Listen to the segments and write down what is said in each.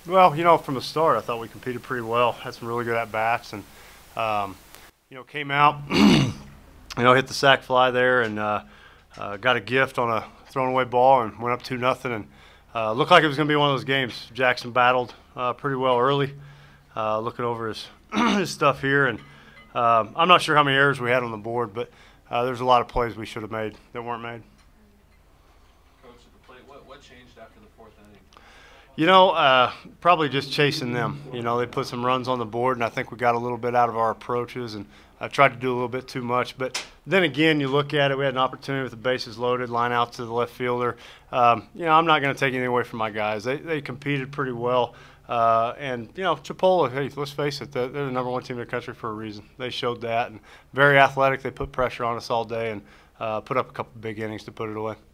Well, from the start, I thought we competed pretty well. Had some really good at bats, and came out, hit the sac fly there, and got a gift on a thrown away ball, and went up 2-0, and looked like it was going to be one of those games. Jackson battled pretty well early. Looking over his his stuff here, and I'm not sure how many errors we had on the board, but there's a lot of plays we should have made that weren't made. Coach at the plate, what changed after the fourth inning? Probably just chasing them. They put some runs on the board, and I think we got a little bit out of our approaches, and I tried to do a little bit too much. But then again, you look at it, we had an opportunity with the bases loaded, line out to the left fielder. I'm not going to take anything away from my guys. They competed pretty well. And Chipola, hey, let's face it, they're the #1 team in the country for a reason. They showed that, and very athletic. They put pressure on us all day and put up a couple big innings to put it away.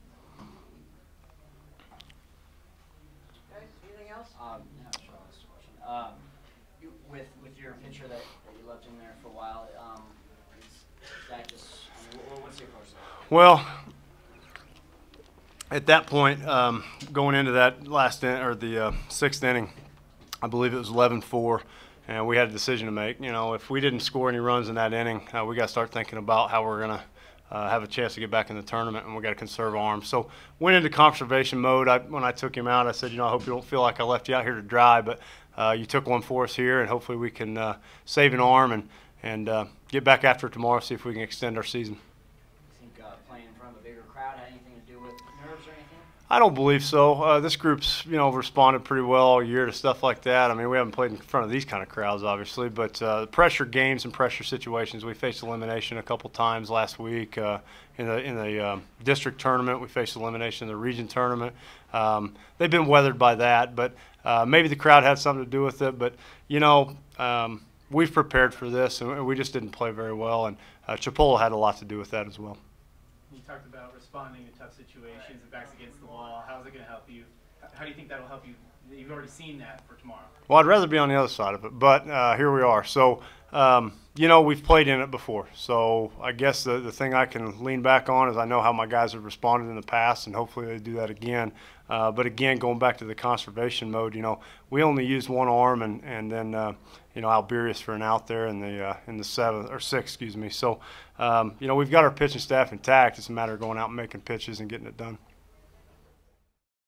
Anything else? Yeah, sure. I'll ask a question. With your pitcher that you left in there for a while, is that just? What's the approach there? Well, at that point, going into that the sixth inning, I believe it was 11-4, and we had a decision to make. If we didn't score any runs in that inning, we got to start thinking about how we're going to have a chance to get back in the tournament, and we got to conserve arms. So went into conservation mode. When I took him out, I said, I hope you don't feel like I left you out here to dry, but you took one for us here, and hopefully we can save an arm and get back after it tomorrow, see if we can extend our season. You think playing in front of a bigger crowd had anything to do with nerves or anything? I don't believe so. This group's, responded pretty well all year to stuff like that. I mean, we haven't played in front of these kind of crowds, obviously, but pressure games and pressure situations, we faced elimination a couple times last week. In the district tournament, we faced elimination in the region tournament. They've been weathered by that, but maybe the crowd had something to do with it. But, we've prepared for this, and we just didn't play very well, and Chipola had a lot to do with that as well. You talked about responding to tough situations and backs against the wall. How's it going to help you? How do you think that'll help you? You've already seen that for tomorrow. Well, I'd rather be on the other side of it, but here we are. So, we've played in it before. So I guess the thing I can lean back on is I know how my guys have responded in the past, and hopefully they do that again. But again, going back to the conservation mode, we only used one arm, and then Alberius for an out there in the sixth, excuse me. So, we've got our pitching staff intact. It's a matter of going out and making pitches and getting it done.